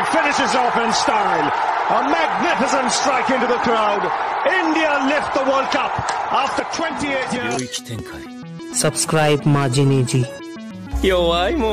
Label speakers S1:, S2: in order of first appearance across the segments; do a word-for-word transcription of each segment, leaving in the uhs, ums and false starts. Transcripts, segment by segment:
S1: finishes off in style. A magnificent strike into the crowd. India lift the World Cup after twenty-eight years.
S2: Subscribe Majini ji.
S3: Yo, I'm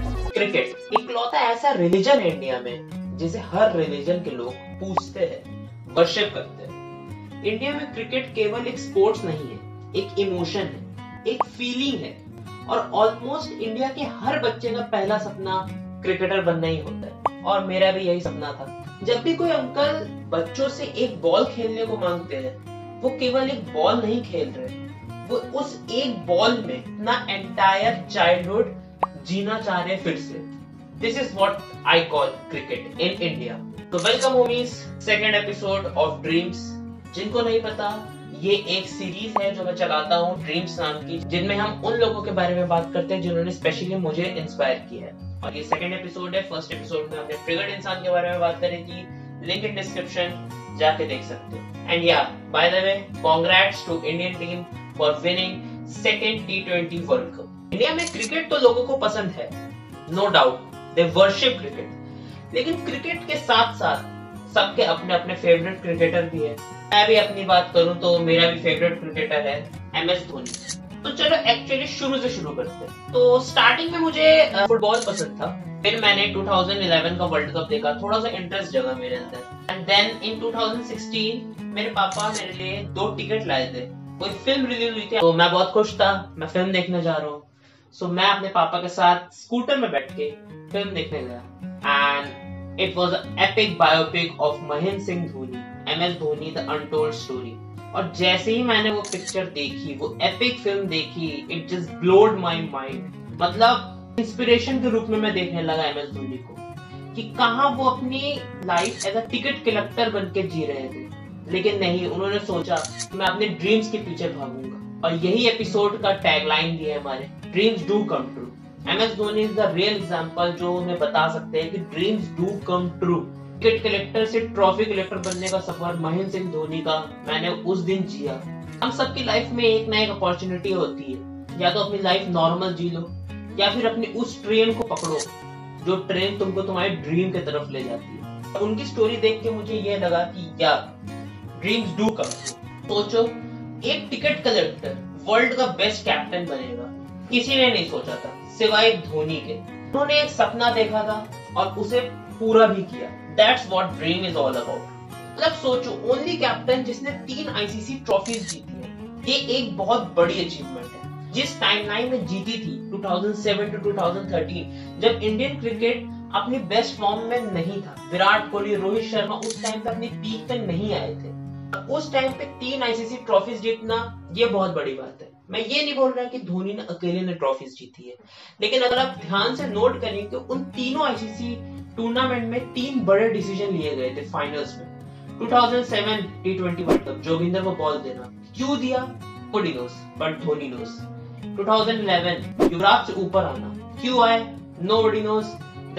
S4: cricket इकलौता ऐसा religion है India में जिसे हर religion के लोग पूजते हैं, वर्शिप करते हैं। इंडिया में क्रिकेट केवल एक स्पोर्ट्स नहीं है, एक इमोशन है, एक फीलिंग है और ऑलमोस्ट इंडिया के हर बच्चे का पहला सपना क्रिकेटर बनना ही होता है और मेरा भी यही सपना था। जब भी कोई अंकल बच्चों से एक बॉल खेलने को मांगते हैं, वो केवल एक बॉल नहीं खेल रहे, वो उस एक बॉल में अपना एंटायर चाइल्डहुड जीना चाह रहे फिर से। This is what I call cricket in India. तो welcome homies, second episode of dreams. जिनको नहीं पता, ये एक सीरीज है जो मैं चलाता हूँ ड्रीम्स नाम की, जिनमें हम उन लोगों के बारे में बात करते हैं जिन्होंने स्पेशली मुझे इंस्पायर किया है। और ये सेकंड एपिसोड है। फर्स्ट एपिसोड में हमने ट्रिगर्ड इंसान के बारे में बात करी थी, लिंक इन डिस्क्रिप्शन जाके देख सकते हो। एंड या by the way, congrats to Indian team for winning second T twenty world cup. India में क्रिकेट तो लोगों को पसंद है, no doubt, they worship cricket. लेकिन क्रिकेट के साथ साथ सबके अपने अपने फेवरेट क्रिकेटर भी है। मैं भी अपनी बात करूं तो मेरा भी फेवरेट क्रिकेटर है एम एस धोनी। तो चलो एक्चुअली शुरू से शुरू करते हैं। तो स्टार्टिंग में मुझे फुटबॉल पसंद था, फिर मैंने टू थाउजेंड इलेवन का वर्ल्ड कप देखा, थोड़ा सा इंटरेस्ट जगा मेरे अंदर। And then in two thousand sixteen मेरे पापा मेरे लिए दो टिकट लाए थे, कोई फिल्म रिलीज हुई थी, तो मैं बहुत खुश था, मैं फिल्म देखने जा रहा हूँ। सो so, मैं अपने पापा के साथ स्कूटर में बैठ के फिल्म देखने गया and it was a epic biopic of Mahendra Singh Dhoni, M S Dhoni the untold story. और जैसे ही मैंने वो पिक्चर देखी, वो एपिक फिल्म देखी, it just blowed my mind. मतलब इंस्पिरेशन के रूप में मैं देखने लगा एम एस धोनी को कि कहां वो अपनी life as a ticket collector बन के जी रहे थे। लेकिन नहीं, उन्होंने सोचा कि मैं अपने ड्रीम्स के पीछे भागूंगा। और यही एपिसोड का टैगलाइन भी है हमारे, dreams do come true. M S Dhoni is the real example जो हमें बता सकते हैं कि dreams do come true. Ticket collector से ट्रॉफी कलेक्टर बनने का सफर महेंद्र सिंह धोनी का मैंने उस दिन जिया। हम सबकी लाइफ में एक ना एक अपॉर्चुनिटी होती है, या तो अपनी लाइफ नॉर्मल जी लो या फिर अपनी उस ट्रेन को पकड़ो जो ट्रेन तुमको तुम्हारे ड्रीम की तरफ ले जाती है। उनकी स्टोरी देख के मुझे ये लगा कि यार ड्रीम्स डू कम ट्रू। सोचो, एक टिकट कलेक्टर वर्ल्ड का बेस्ट कैप्टन बनेगा, किसी ने नहीं सोचा था सिवाय धोनी के। उन्होंने एक सपना देखा था और उसे पूरा भी किया। That's what dream is all about. मतलब सोचो, ओनली कैप्टन जिसने तीन आईसीसी ट्रॉफीज जीती है, ये एक बहुत बड़ी अचीवमेंट है। जिस टाइमलाइन में जीती थी two thousand seven to two thousand thirteen, जब इंडियन क्रिकेट अपनी बेस्ट फॉर्म में नहीं था, विराट कोहली, रोहित शर्मा उस टाइम पे अपनी पीक पे नहीं आए थे, उस टाइम पे तीन आईसीसी ट्रॉफीज जीतना ये बहुत बड़ी बात है। मैं ये नहीं बोल रहा कि धोनी ने अकेले ने ट्रॉफीज जीती है, लेकिन अगर आप ध्यान से नोट करें तो उन तीनों आईसीसी टूर्नामेंट में तीन बड़े डिसीजन लिए गए थे फाइनल्स में। Two thousand seven T twenty world cup, Joginder को बॉल देना, क्यों दिया nobody knows but Dhoni knows. Two thousand eleven Yuvraj से ऊपर आना, क्यों आए nobody knows,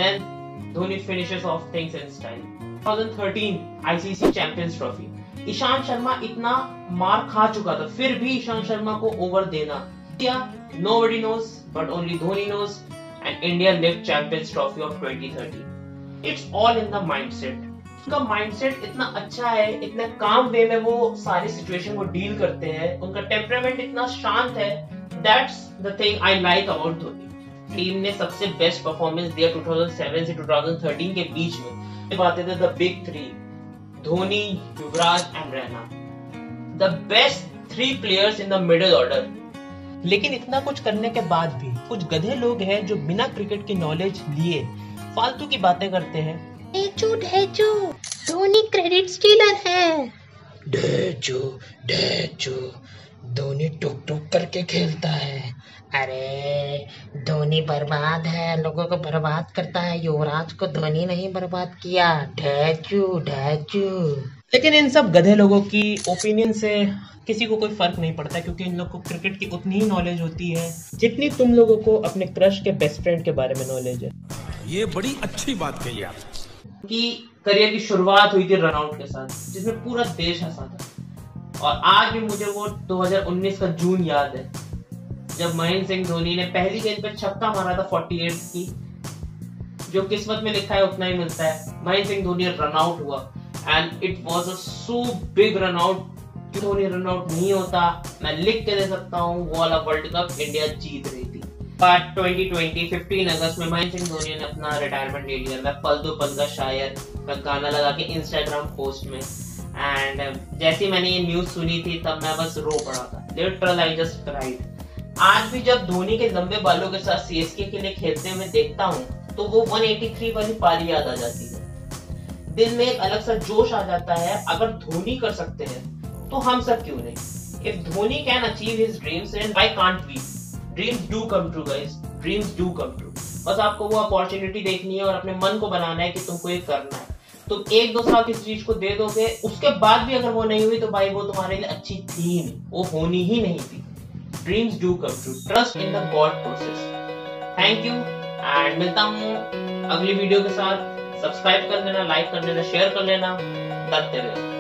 S4: then Dhoni finishes off things in style. Two thousand thirteen ICC champions trophy, Ishant Sharma इतना मार खा चुका था, फिर भी ईशांत शर्मा को ओवर देना, क्या nobody knows but only Dhoni knows. And India lift champions trophy of twenty thirteen. It's all in the mindset. उनका माइंडसेट इतना अच्छा है, इतने काम वे में वो सारी सिचुएशन को डील करते हैं, उनका टेम्परामेंट इतना शांत है। That's the thing I like about Dhoni. Team ने सबसे बेस्ट परफॉर्मेंस दिया टू थाउजेंड सेवन से टू थाउजेंड थर्टीन के बीच में। बातें थे the big three, Dhoni, Yuvraj and Raina, the best three players in the middle order. लेकिन इतना कुछ करने के बाद भी कुछ गधे लोग हैं जो बिना क्रिकेट की नॉलेज लिए फालतू की बातें करते हैं।
S5: ढेचू ढेचू, धोनी क्रेडिट स्टीलर है।
S2: ढेचू ढेचू, धोनी टुक टुक करके खेलता है।
S5: अरे धोनी बर्बाद है, लोगों को बर्बाद करता है, युवराज को धोनी नहीं बर्बाद किया। ढेचू ढेचू।
S4: लेकिन इन सब गधे लोगों की ओपिनियन से किसी को कोई फर्क नहीं पड़ता, क्योंकि इन लोगों को क्रिकेट की उतनी ही नॉलेज होती है जितनी तुम लोगों को अपने क्रश के बेस्ट फ्रेंड के बारे में नॉलेज है।
S1: ये बड़ी अच्छी बात कही आप।
S4: कि करियर की शुरुआत हुई थी रनआउट के साथ, जिसमें पूरा देश हंसा था। और आज भी मुझे वो दो हज़ार उन्नीस का जून याद है, जब महेंद्र सिंह धोनी ने पहली गेंद पे छक्का मारा था अड़तालीस की, जो किस्मत में लिखा है उतना ही मिलता है। महेंद्र सिंह धोनी रन आउट हुआ and it was a so big run out. Dhoni run out नहीं होता, मैं लिख के दे सकता हूँ वो वाला वर्ल्ड कप इंडिया जीत रही थी। बट ट्वेंटी ट्वेंटी फिफ्टीन अगस्त में महेंद्र सिंह धोनी ने अपना रिटायरमेंट ले लिया। मैं पल दो पल का शायर का गाना लगा के इंस्टाग्राम पोस्ट में, एंड जैसे मैंने ये न्यूज सुनी थी तब मैं बस रो पड़ा था। Literal I just cried. आज भी जब धोनी के लंबे बालों के साथ सीएसके के लिए खेलते हुए देखता हूँ तो वो वन एटी थ्री वाली पारी याद आ जाती है। दिल में एक अलग सा जोश आ जाता है। अगर धोनी कर सकते हैं तो हम सब क्यों नहीं। If Dhoni can achieve his dreams and why can't we. Dreams do come true guys, dreams do come true. बस आपको वो अपॉर्चुनिटी देखनी है और अपने मन को बनाना है कि तुमको ये करना है। तुम एक दो साल किसी चीज को दे दोगे, उसके बाद भी अगर वो नहीं हुई तो भाई वो तुम्हारे लिए अच्छी थी नहीं, वो होनी ही नहीं थी। Dreams do come true, trust in the god process. Thank you and मिलता हूँ अगली वीडियो के साथ। सब्सक्राइब कर लेना, लाइक कर लेना, शेयर कर लेना। दत्ते